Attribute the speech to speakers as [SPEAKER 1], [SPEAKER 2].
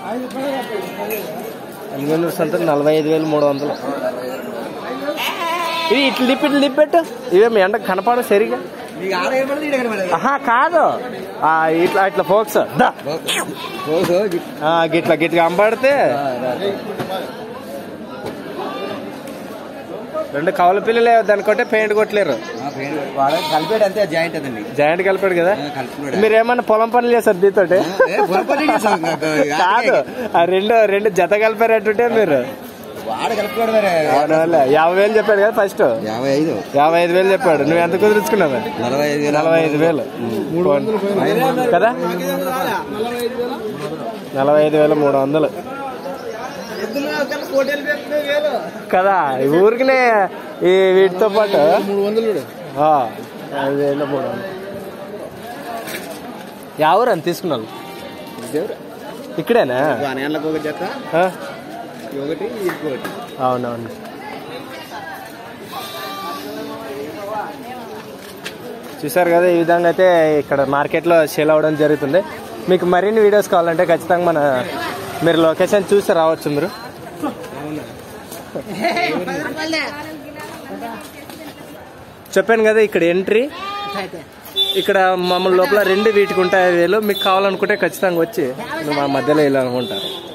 [SPEAKER 1] Aluminium సంత 45,300. ఇది ఇట్లు లిప్పెట్టు. ఇవేమి ఎండ కనపడ సరిగా. కాదు ఇట్లా ఇట్లా ఫోక్స్ గిట్లా గిట్లా అంబడితే 2 కవల పిల్లలే దానికంటే పెయింట్ కొట్టలేరు.
[SPEAKER 2] కలిపాడు అంతే.
[SPEAKER 1] జాయింట్ కలిపాడు కదా. మీరేమన్నా పొలం పనులు చేస్తారు దీంతో? కాదు, ఆ రెండు జత కలిపారంటుంటే మీరు 50,000 చెప్పాడు కదా ఫస్ట్. 55,000 చెప్పాడు. నువ్వు ఎంత కుదుర్చుకున్నావు? 45,000 కదా. 45,300 కదా. ఊరికినే ఈ వీటితో పాటు 5,300. ఎవరు అని తీసుకున్నాను? ఇక్కడేనా? అవునవును. చూసారు కదా, ఈ విధంగా అయితే ఇక్కడ మార్కెట్లో సేల్ అవ్వడం జరుగుతుంది. మీకు మరిన్ని వీడియోస్ కావాలంటే ఖచ్చితంగా మీరు లొకేషన్ చూసి రావచ్చు. మీరు చెప్పాను కదా, ఇక్కడ ఎంట్రీ, ఇక్కడ మమ్మల్ని లోపల 2 వీటికి ఉంటాయి 5,000. మీకు కావాలనుకుంటే ఖచ్చితంగా వచ్చి మా మధ్యలో వెళ్ళాలనుకుంటారు.